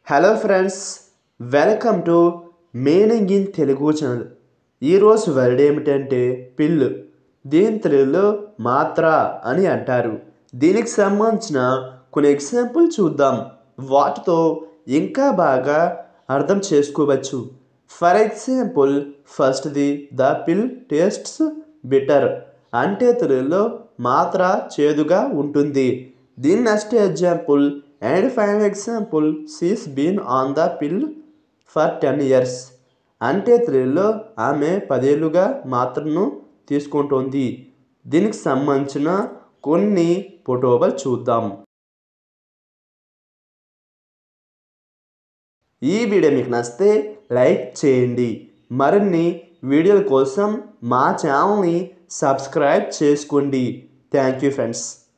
Hello friends, welcome to meaning in Telugu channel. ఈరోజు word ఏమిటంటే pill. దీని తెలుగులో మాత్ర అని అంటారు. దీనికి సంబంధించిన కొన్ని ఎగ్జాంపుల్ చూద్దాం. వాటితో ఇంకా బాగా అర్థం చేసుకోవచ్చు. ఫర్ ఎగ్జాంపుల్, ఫస్ట్ది ద పిల్ టేస్ట్స్ బిటర్, అంటే తెలుగులో మాత్ర చేదుగా ఉంటుంది. దీని next example and final example, she's been on the pill for 10 years, అంటే తెలుగులో ఆమె 10 ఏళ్ళుగా మాత్రను తీసుకుంటోంది. దీనికి సంబంధించిన కొన్ని ఫోటోలు చూద్దాం. ఈ వీడియో మీకు నచ్చితే లైక్ చేయండి. మరిన్ని వీడియోల కోసం మా ఛానల్ని సబ్స్క్రైబ్ చేసుకోండి. Thank you friends.